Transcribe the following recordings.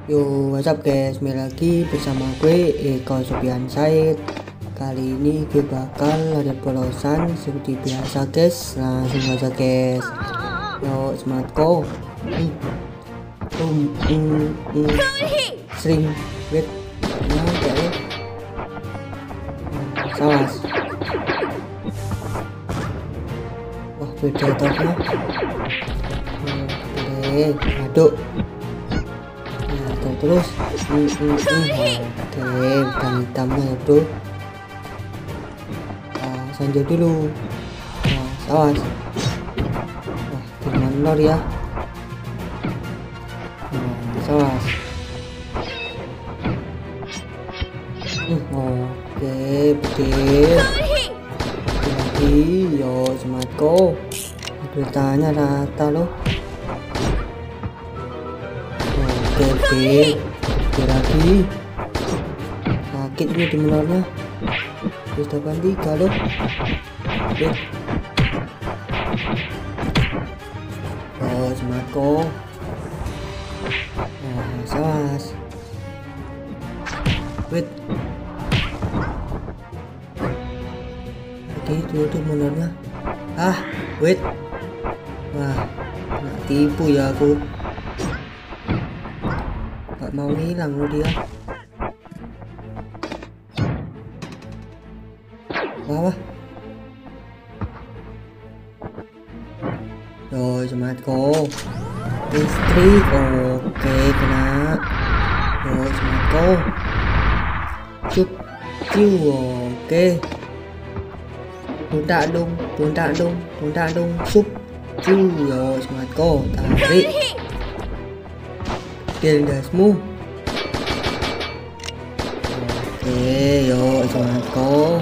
Yo, what's up guys, kembali lagi bersama gue Eko Sofian Said. Kali ini gue bakal ada polosan seperti biasa guys. Langsung aja guys. Yo, semangat go. Sering wait. Nyampe ya. Sawas. Wah, beda topnya. Oke, aduk. Terus oke, bukan hitamnya ya bro. Sanjau dulu. Sawas. Wah, gimana ya. Sawas. Oke, betul lagi. Yo, semangat kok. Beritanya rata loh. Oke, lagi sakit ini di menarnya. Sudah ganti kalau semangat kok. Sawas wait oke, itu menarnya. Wait, wah, nggak tipu ya aku. Gak mau hilang loh dia. Wah. Rồi, semangat kok. Listrik. Oke, kena. Rồi, semangat kok. Cuk. Oke. Tuntak dong. Sup. Rồi, semangat kok. Tarik. Dasmu. Oke, yuk semangat kok.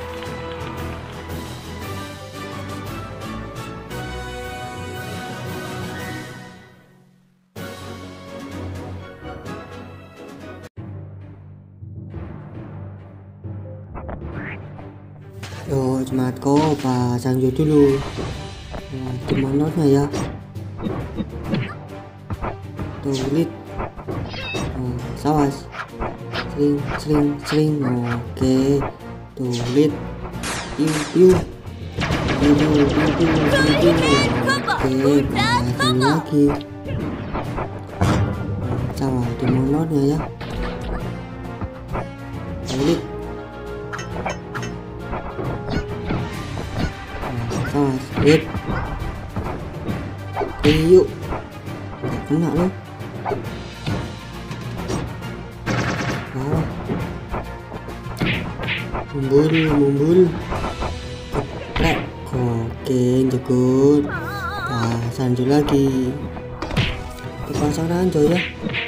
Yuk semangat kok, pasang dulu. Gimana ya? Tulit. Sawas. Sering. Oke, tulit. Piu. Oke, pasang lagi. Sawas di monornya ya. Tulit. Sawas, wait. Piu. Kena loh. Mumbul. Keprek. Oke, jekut. Sanjau lagi. Dipasang ranjau ya.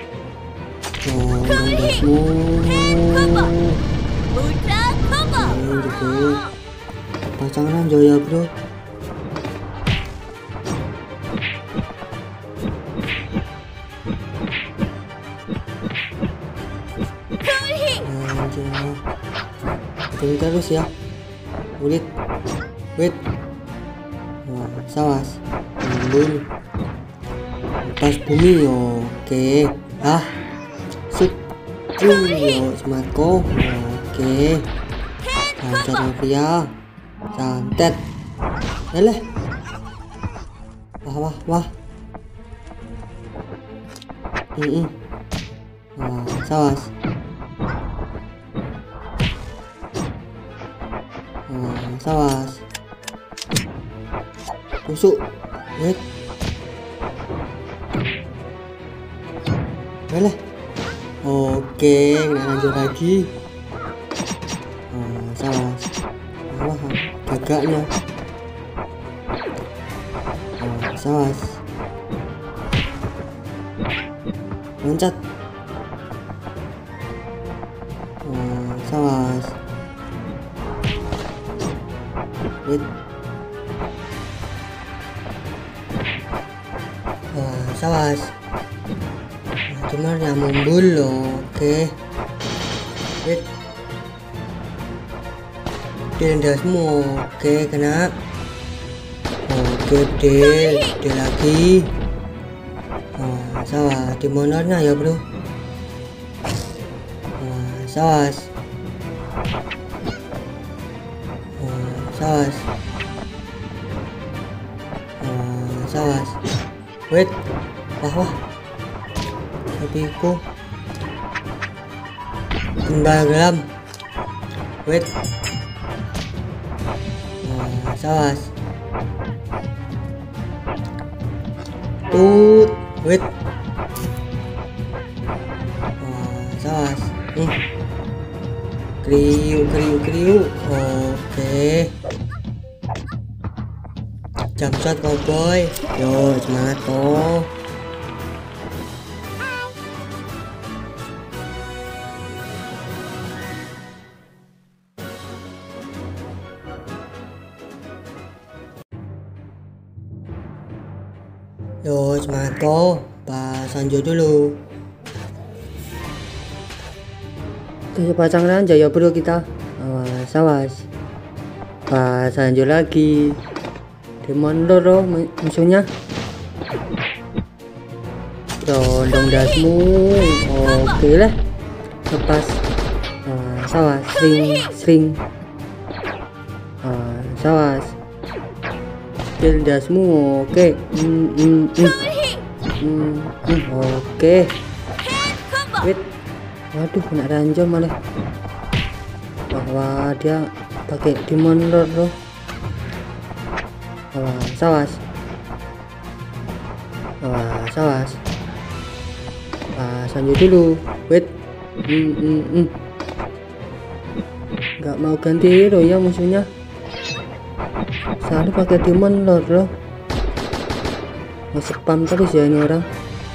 Dasmu. Jekut. Pasang ranjau ya bro. Terus ya. Wait. Sawas. Mumbul. Lepas bumi. Oke. Sup. Semangat kok. Oke. Lancar Novia. Santet. Eleh. Wah. Sawas. Sawas. Tusuk. Wait. Boleh. Oke, lanjut lagi. Sawas. Wah, gagaknya. Sawas. Loncat. Sawas. Wait. Sawas. Cuma yang mumbul loh. Oke. Wait. Dasmu. Oke, kena. Oke, del lagi. Salah di monornya ya bro. Sawas. Sawas. Sawas. Wait. Wah. Tapi ku tenggelam. Wait. Sawas. Tut. Wait. Sawas. Kriu. Oke. Jump shot cowboy. Yo, semangat kok. Yo, semangat kok. Pak Sanjo dulu. Kita pasang aja ya bro kita. Sawas. Pak Sanjo lagi. Demon Loro musuhnya. Dondong dasmu. Oke lah. Lepas. Sawas. Sring. Sawas. Skill dasmu. Oke. Oke. Wait. Waduh, kena ranjau malah. Bahwa dia pakai Demon Lord loh. Sawas. Sanjo dulu. Wait. Gak mau ganti hero ya musuhnya. Selalu pakai Demon Lord loh. Nge-spam terus ya ini orang.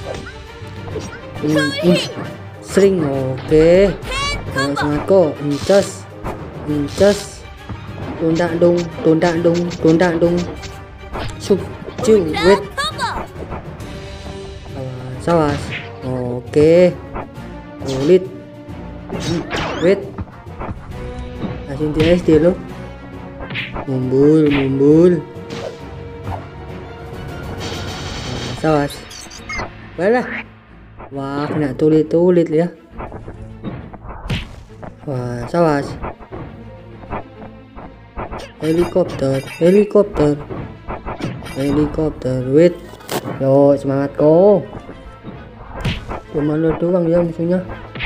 Sering. Oke. Semangat kok. Incas. Tundak dong. Wait. Sawas. Oke. Kulit. Wait. Langsung di SD loh. Mumbul. Sawas. Baiklah. Wah, kena tulit ya. Wah, sawas. Helikopter. Wait. Yo, semangat kok. Cuma lo doang ya musuhnya.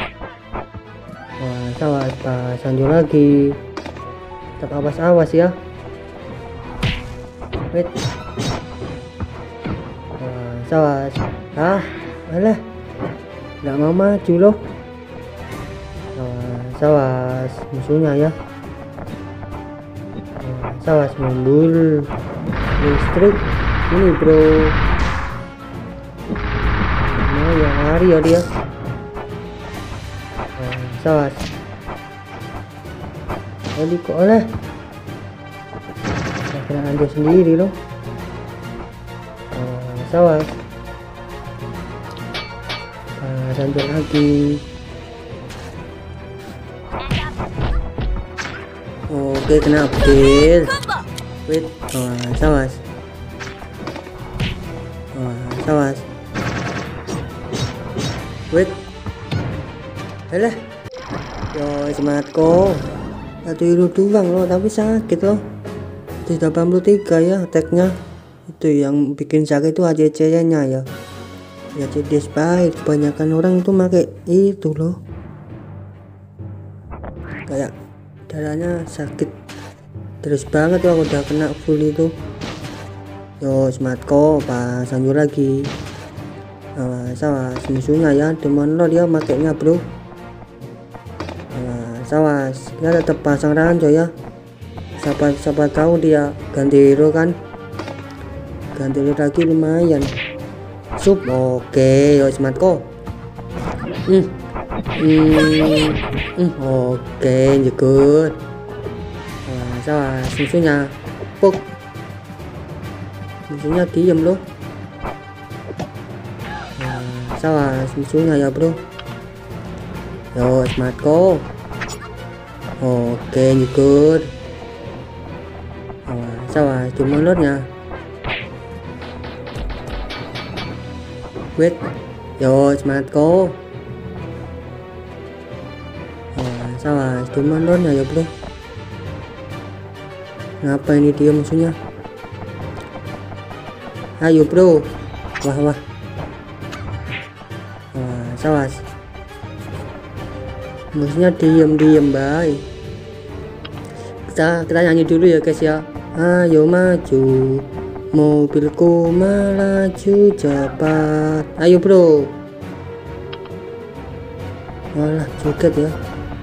Wah, sawas. Pak Sanjo lagi. Tetap awas ya. Wait. Sawas. Alah. Nggak mau maju loh. Sawas musuhnya ya. Sawas mundur. Listrik ini bro. Nah yang hari ya dia. Sawas. Jadi kok oleh. Kena anda sendiri loh. Sawas. Sanjo lagi. Oke, kena upgrade. Wait. Sawas. Wait. Alah. Yo, semangat kok. Satu hero doang loh, tapi sakit loh. 83 ya attack-nya. Itu yang bikin sakit itu ACC-nya ya. Ya jadi baik, kebanyakan orang itu pakai itu loh. Kayak darahnya sakit terus banget tuh, aku udah kena full itu. Yo, semangat kok. Pak Sanjo lagi. Sawas musuhnya ya. Demon Lord dia makainya bro. Sawas. Kita tetap pasang ranjau ya. Siapa tahu dia ganti hero kan. Ganti hero lagi lumayan. Oke, yo semangat kok. Oke, good. Sawas musuhnya. Puk. Musuhnya diem loh. Sawas musuhnya ya bro. Yo semangat kok. Oke, good. Sawas cuma lordnya. Wait. Yo semangat kok. Salah demon lordnya ya bro. Ngapa ini dia musuhnya? Ayo bro. Wah. Salah. Musuhnya diem baik. Kita nyanyi dulu ya guys ya. Ayo maju, mobilku melaju cepat. Ayo bro. Malah joget ya.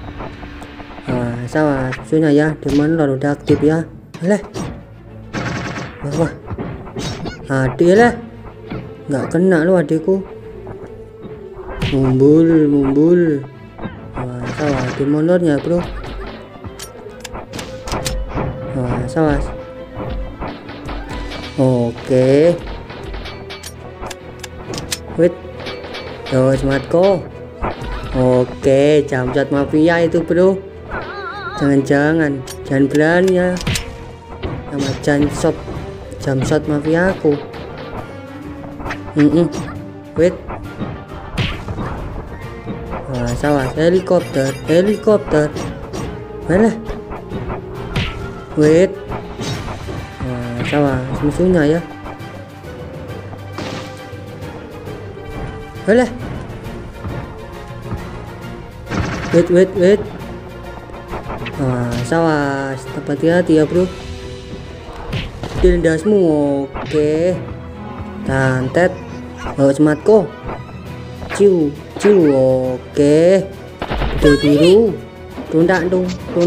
Salah musuhnya ya. Demon Lord udah aktif ya. Leh. Wah. Adik lah. Nggak kena lo adikku. Mumbul. Salah Demon Lordnya bro. Salah. Oke. Wait. Yo sematku. Oke, jamshot mafia itu bro. Jangan berani ya sama jamshot mafia aku. Wait. Salah helikopter. Mana? Wait. Salah musuhnya ya. Alah. Wait. Salah hati-hati ya bro. Dendasmu. Oke. Santet. Sematku. Ciu. Oke. Biru. Tundak dong.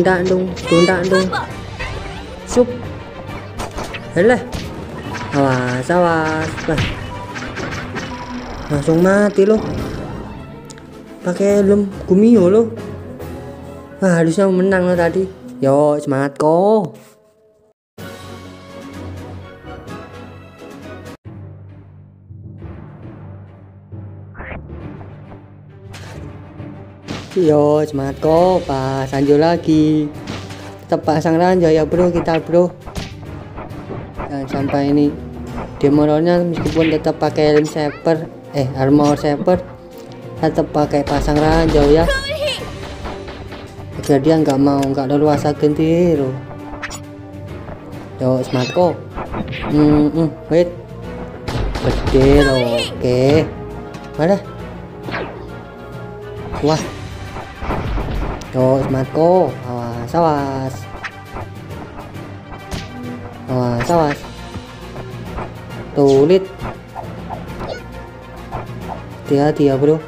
Sup. Alah. Salah. Langsung mati loh. Pakai helm Gumio loh. Harusnya menang loh tadi. Yo semangat kok. Yo semangat kok. Pas lanjut lagi. Tetap pasang ranjau ya bro kita bro. Dan sampai ini demoralnya meskipun tetap pakai helm saber, armor saber, tetap pakai pasang ranjau ya. Agar dia nggak leluasa ganti hero. Yo semangat kok. Wait. Bedil. Oke. Mana? Wah. Yo semangat kok. Awas. Tulit. Hati-hati ya bro.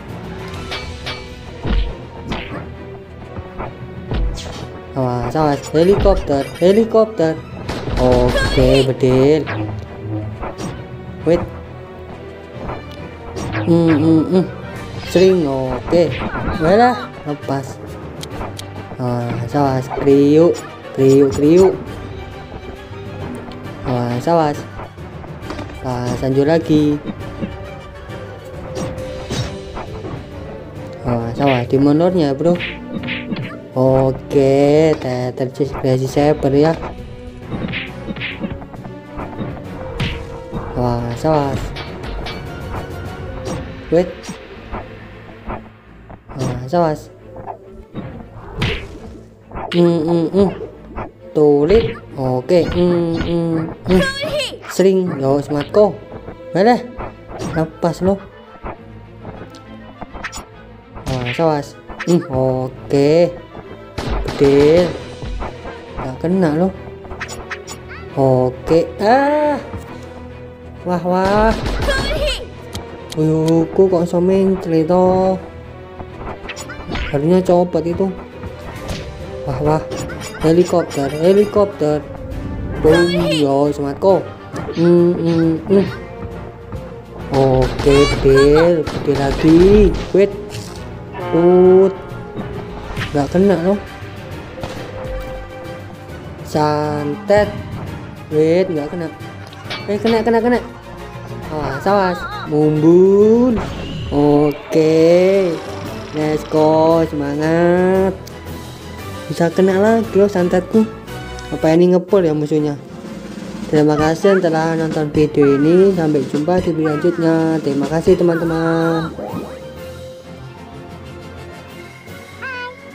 Awas. Helikopter. Oke, bedil. Wait. Sering. Oke. Walah, lepas. Awas. Kriuk. Awas. Pas lanjut lagi. Awas Demon Lordnya bro. Oke, terjadi saber ya. Awas. Wait. Awas. Tulit. Oke. Sering. Yo sematku. Mana? Lepas lo. Awas. Oke. Bedil. Gak kena lo. Oke. Wah. Uyuku kok someng cerita. Harusnya copot itu. Wah. Helikopter. Boom. Yo sematku. Oke, bedil lagi. Wait. Gak kena loh. Santet. Wait, gak kena. Kena. Awas. Mumbul. Oke. Let's go, semangat. Bisa kena lagi loh santetku. Apa ini ngepul ya musuhnya? Terima kasih telah nonton video ini. Sampai jumpa di video selanjutnya. Terima kasih teman-teman.